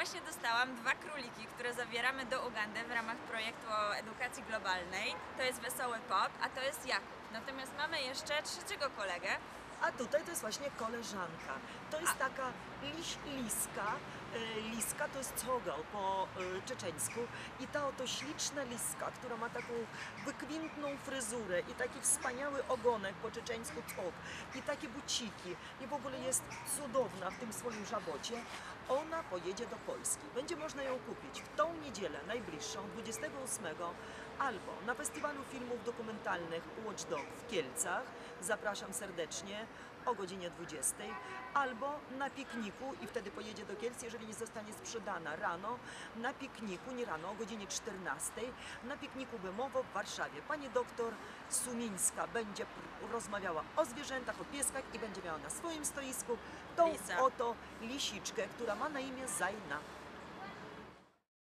właśnie dostałam 2 króliki, które zabieramy do Ugandy w ramach projektu o edukacji globalnej. To jest Wesoły Pop, a to jest Jakub. Natomiast mamy jeszcze trzeciego kolegę. A tutaj to jest właśnie koleżanka. To jest taka liska. Liska to jest cogał po czeczeńsku. I ta oto śliczna liska, która ma taką wykwintną fryzurę i taki wspaniały ogonek po czeczeńsku cog i takie buciki i w ogóle jest cudowna w tym swoim żabocie. Ona pojedzie do Polski. Będzie można ją kupić w tą niedzielę najbliższą, 28, albo na Festiwalu Filmów Dokumentalnych Watch Dog w Kielcach. Zapraszam serdecznie o godzinie 20, albo na pikniku i wtedy pojedzie do Kielc, jeżeli nie zostanie sprzedana rano, na pikniku, nie rano, o godzinie 14, na pikniku Bemowo w Warszawie. Pani doktor Sumińska będzie rozmawiała o zwierzętach, o pieskach i będzie miała na swoim stoisku tą Lisa. oto lisiczkę, która ma na imię Zajna.